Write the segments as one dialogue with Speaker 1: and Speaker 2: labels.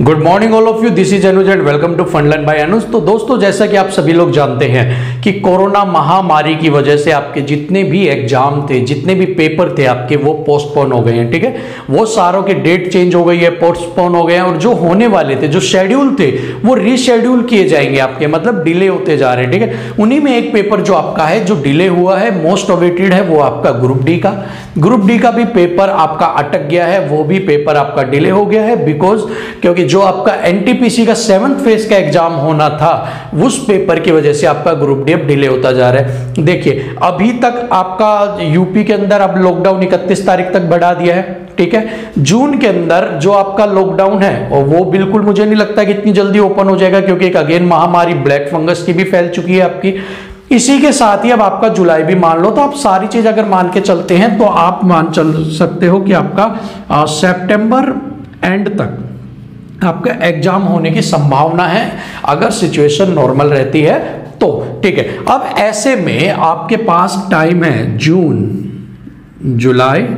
Speaker 1: Good morning all of you, this is Anuj and welcome to Fundlearn by Anuj. तो दोस्तों, जैसा कि आप सभी लोग जानते हैं कि कोरोना महामारी की वजह से आपके जितने भी एग्जाम थे, जितने भी पेपर थे आपके, वो पोस्टपोन हो गए हैं। ठीक है, वो सारों के डेट चेंज हो गई है, पोस्टपोन हो गए हैं, और जो होने वाले थे, जो शेड्यूल थे, वो रीशेड्यूल किए जाएंगे आपके, मतलब डिले होते जा रहे हैं। ठीक है, उन्हीं में एक पेपर जो आपका है, जो डिले हुआ है, मोस्ट अवेटेड है, वो आपका ग्रुप डी का। ग्रुप डी का भी पेपर आपका अटक गया है, वो भी पेपर आपका डिले हो गया है, बिकॉज क्योंकि जो आपका एनटीपीसी का 7th फेज का एग्जाम होना था, उस पेपर की वजह से आपका ग्रुप डी अब डिले होता जा रहा है। देखिए, अभी तक आपका यूपी के अंदर अब लॉकडाउन 31 तारीख तक बढ़ा दिया है। ठीक है, जून के अंदर जो आपका लॉकडाउन है, और वो बिल्कुल मुझे नहीं लगता कि इतनी जल्दी ओपन हो जाएगा, क्योंकि एक अगेन महामारी ब्लैक फंगस की भी फैल चुकी है आपकी। इसी के साथ ही अब आपका जुलाई भी मान लो, तो आप सारी चीज अगर मान के चलते हैं तो आप मान चल सकते हो कि आपका सितंबर एंड तक आपका एग्जाम होने की संभावना है, अगर सिचुएशन नॉर्मल रहती है तो। ठीक है, अब ऐसे में आपके पास टाइम है जून, जुलाई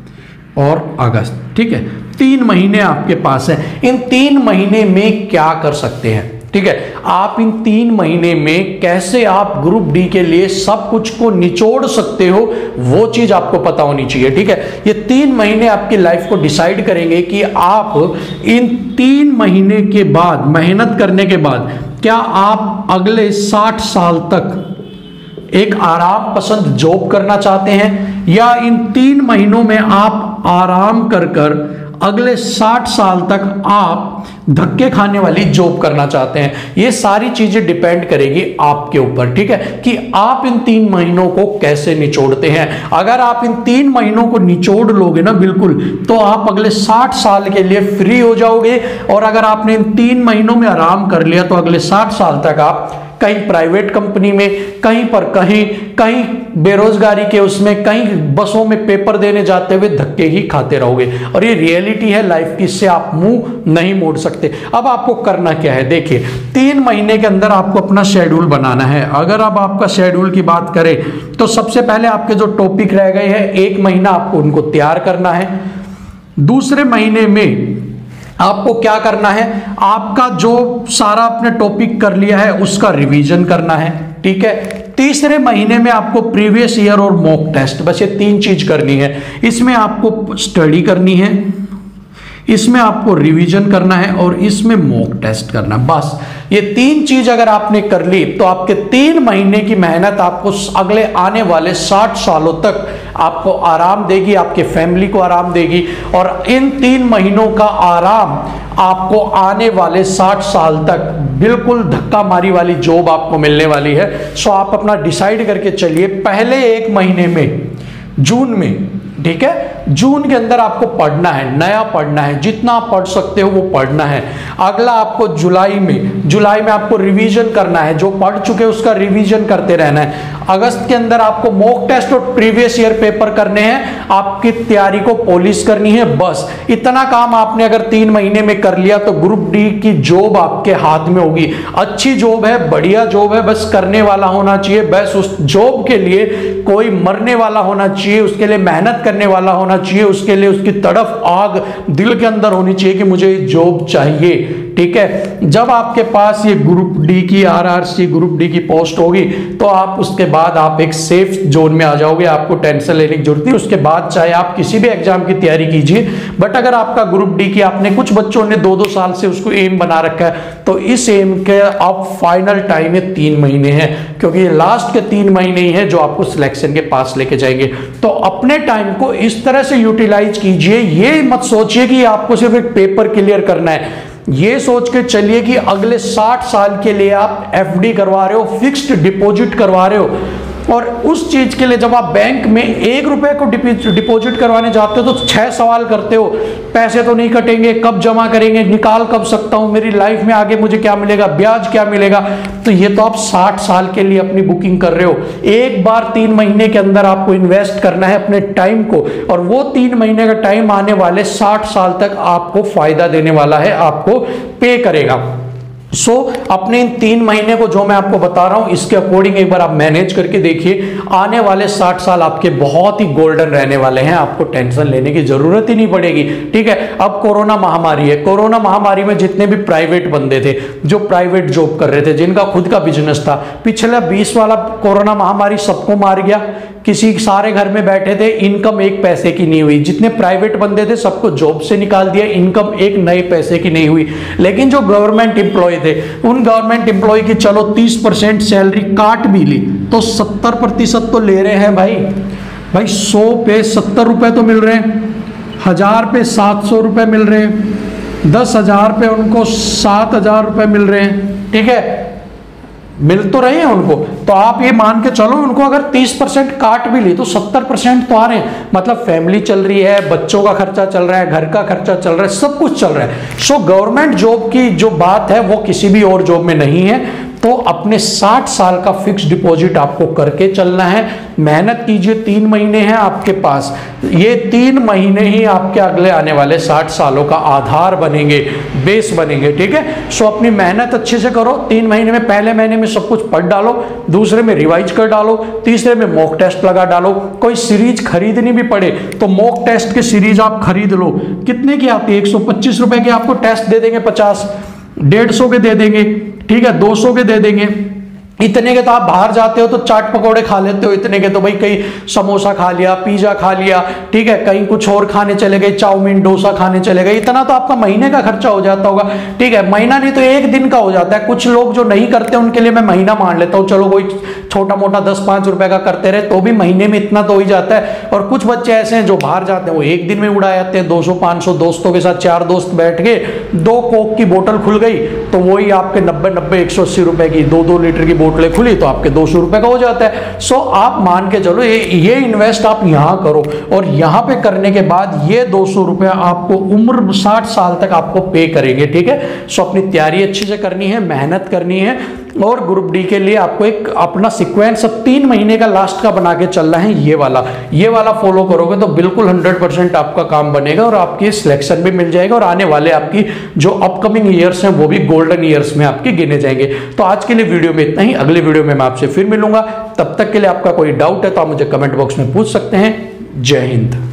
Speaker 1: और अगस्त। ठीक है, 3 महीने आपके पास है। इन 3 महीने में क्या कर सकते हैं? ठीक है, आप इन 3 महीने में कैसे आप ग्रुप डी के लिए सब कुछ को निचोड़ सकते हो, वो चीज आपको पता होनी चाहिए। ठीक है, ये 3 महीने आपकी लाइफ को डिसाइड करेंगे कि आप इन 3 महीने के बाद, मेहनत करने के बाद, क्या आप अगले 60 साल तक एक आराम पसंद जॉब करना चाहते हैं, या इन 3 महीनों में आप आराम कर अगले 60 साल तक आप धक्के खाने वाली जॉब करना चाहते हैं। ये सारी चीजें डिपेंड करेगी आपके ऊपर। ठीक है, कि आप इन 3 महीनों को कैसे निचोड़ते हैं। अगर आप इन 3 महीनों को निचोड़ लोगे ना बिल्कुल, तो आप अगले 60 साल के लिए फ्री हो जाओगे। और अगर आपने इन 3 महीनों में आराम कर लिया, तो अगले 60 साल तक आप कहीं प्राइवेट कंपनी में, कहीं पर कहीं बेरोजगारी के उसमें, कहीं बसों में पेपर देने जाते हुए धक्के ही खाते रहोगे। और ये रियलिटी है लाइफ की, इससे आप मुंह नहीं मोड़ सकते। अब आपको करना क्या है? देखिए, 3 महीने के अंदर आपको अपना शेड्यूल बनाना है। अगर अब आपका शेड्यूल की बात करें, तो सबसे पहले आपके जो टॉपिक रह गए हैं, 1 महीना आपको उनको तैयार करना है। दूसरे महीने में आपको क्या करना है? आपका जो सारा आपने टॉपिक कर लिया है, उसका रिवीजन करना है। ठीक है, तीसरे महीने में आपको प्रीवियस ईयर और मॉक टेस्ट, बस ये 3 चीज करनी है। इसमें आपको स्टडी करनी है, इसमें आपको रिवीजन करना है, और इसमें मॉक टेस्ट करना। बस ये 3 चीज अगर आपने कर ली, तो आपके 3 महीने की मेहनत आपको अगले आने वाले 60 सालों तक आपको आराम देगी, आपके फैमिली को आराम देगी। और इन 3 महीनों का आराम आपको आने वाले 60 साल तक बिल्कुल धक्का मारी वाली जॉब आपको मिलने वाली है। सो आप अपना डिसाइड करके चलिए। पहले 1 महीने में, जून में, ठीक है, जून के अंदर आपको पढ़ना है, नया पढ़ना है, जितना आप पढ़ सकते हो वो पढ़ना है। अगला आपको जुलाई में आपको रिवीजन करना है, जो पढ़ चुके उसका रिवीजन करते रहना है। अगस्त के अंदर आपको मॉक टेस्ट और प्रीवियस ईयर पेपर करने हैं, आपकी तैयारी को पॉलिश करनी है। बस इतना काम आपने अगर 3 महीने में कर लिया, तो ग्रुप डी की जॉब आपके हाथ में होगी। अच्छी जॉब है, बढ़िया जॉब है, बस करने वाला होना चाहिए। बस उस जॉब के लिए कोई मरने वाला होना चाहिए, उसके लिए मेहनत करने वाला होना चाहिए, उसके लिए उसकी तड़फ आग दिल के अंदर होनी चाहिए कि मुझे जॉब चाहिए। ठीक है, जब आपके पास ये ग्रुप डी की, आरआरसी ग्रुप डी की पोस्ट होगी, तो आप उसके बाद आप एक सेफ जोन में आ जाओगे, आपको टेंशन लेने की जरूरत नहीं। उसके बाद चाहे आप किसी भी एग्जाम की तैयारी कीजिए, बट अगर आपका ग्रुप डी की, आपने कुछ बच्चों ने 2-2 साल से उसको एम बना रखा है, तो इस एम के अब फाइनल टाइम है 3 महीने हैं, क्योंकि ये लास्ट के 3 महीने ही है जो आपको सिलेक्शन के पास लेके जाएंगे। तो अपने टाइम को इस तरह से यूटिलाइज कीजिए। ये मत सोचिए कि आपको सिर्फ एक पेपर क्लियर करना है। ये सोच के चलिए कि अगले 60 साल के लिए आप एफडी करवा रहे हो, फिक्स्ड डिपॉजिट करवा रहे हो। और उस चीज के लिए जब आप बैंक में 1 रुपए को डिपॉजिट करवाने जाते हो, तो 6 सवाल करते हो। पैसे तो नहीं कटेंगे, कब जमा करेंगे, निकाल कब सकता हूं, मेरी लाइफ में आगे मुझे क्या मिलेगा, ब्याज क्या मिलेगा। तो ये तो आप 60 साल के लिए अपनी बुकिंग कर रहे हो। एक बार 3 महीने के अंदर आपको इन्वेस्ट करना है अपने टाइम को, और वो 3 महीने का टाइम आने वाले 60 साल तक आपको फायदा देने वाला है, आपको पे करेगा। अपने इन 3 महीने को जो मैं आपको बता रहा हूं इसके अकॉर्डिंग एक बार आप मैनेज करके देखिए, आने वाले 60 साल आपके बहुत ही गोल्डन रहने वाले हैं, आपको टेंशन लेने की जरूरत ही नहीं पड़ेगी। ठीक है, अब कोरोना महामारी है, कोरोना महामारी में जितने भी प्राइवेट बंदे थे, जो प्राइवेट जॉब कर रहे थे, जिनका खुद का बिजनेस था, पिछला 20 वाला कोरोना महामारी सबको मार गया, किसी सारे घर में बैठे थे, इनकम एक पैसे की नहीं हुई, जितने प्राइवेट बंदे थे सबको जॉब से निकाल दिया, इनकम एक नए पैसे की नहीं हुई। लेकिन जो गवर्नमेंट एम्प्लॉय थे, उन गवर्नमेंट एम्प्लॉय की चलो 30% सैलरी काट भी ली तो 70% तो ले रहे हैं भाई। 100 पे 70 रुपए तो मिल रहे हैं, 1000 पे 700 रुपए मिल रहे हैं, 10,000 पे उनको 7,000 रुपए मिल रहे हैं। ठीक है, मिल तो रहे हैं उनको, तो आप ये मान के चलो उनको अगर 30% काट भी ली तो 70% तो आ रहे हैं, मतलब फैमिली चल रही है, बच्चों का खर्चा चल रहा है, घर का खर्चा चल रहा है, सब कुछ चल रहा है। सो गवर्नमेंट जॉब की जो बात है वो किसी भी और जॉब में नहीं है। तो अपने 60 साल का फिक्स डिपॉजिट आपको करके चलना है, मेहनत कीजिए, 3 महीने हैं आपके पास, ये 3 महीने ही आपके अगले आने वाले 60 सालों का आधार बनेंगे, बेस बनेंगे। ठीक है, सो अपनी मेहनत अच्छे से करो, 3 महीने में, पहले महीने में सब कुछ पढ़ डालो, दूसरे में रिवाइज कर डालो, तीसरे में मॉक टेस्ट लगा डालो, कोई सीरीज खरीदनी भी पड़े तो मॉक टेस्ट की सीरीज आप खरीद लो। कितने की आती है? 125 रुपए के आपको टेस्ट दे देंगे, 50, 150 के दे देंगे, ठीक है, 200 के दे देंगे। इतने के तो आप बाहर जाते हो तो चाट पकौड़े खा लेते हो, इतने के तो भाई कहीं समोसा खा लिया, पिज्जा खा लिया, ठीक है, कहीं कुछ और खाने चले गए, चाउमीन डोसा खाने चले गए, इतना तो आपका महीने का खर्चा हो जाता होगा। ठीक है, महीना नहीं तो 1 दिन का हो जाता है। कुछ लोग जो नहीं करते उनके लिए मैं महीना मान लेता हूँ, चलो कोई छोटा मोटा 10-5 रुपए का करते रहे तो भी महीने में इतना तो हो ही जाता है। और कुछ बच्चे ऐसे हैं जो बाहर जाते हैं वो 1 दिन में उड़ा जाते हैं, 200-500 दोस्तों के साथ, 4 दोस्त बैठ के 2 कोक की बोतल खुल गई तो वही आपके 90-180 रुपए की 2-2 लीटर की बोतलें खुली तो आपके 200 रुपए का हो जाता है। सो आप मान के चलो ये इन्वेस्ट आप यहां करो, और यहां पे करने के बाद ये 200 रुपए आपको उम्र 60 साल तक आपको पे करेंगे। ठीक है, सो अपनी तैयारी अच्छे से करनी है, मेहनत करनी है, और ग्रुप डी के लिए आपको एक अपना सीक्वेंस 3 महीने का लास्ट का बना के चलना है। ये वाला फॉलो करोगे तो बिल्कुल 100% आपका काम बनेगा और आपकी सिलेक्शन भी मिल जाएगा, और आने वाले आपकी जो अपकमिंग ईयर्स हैं वो भी गोल्डन ईयर्स में आपके गिने जाएंगे। तो आज के लिए वीडियो में इतना ही, अगले वीडियो में मैं आपसे फिर मिलूंगा। तब तक के लिए आपका कोई डाउट है तो आप मुझे कमेंट बॉक्स में पूछ सकते हैं। जय हिंद।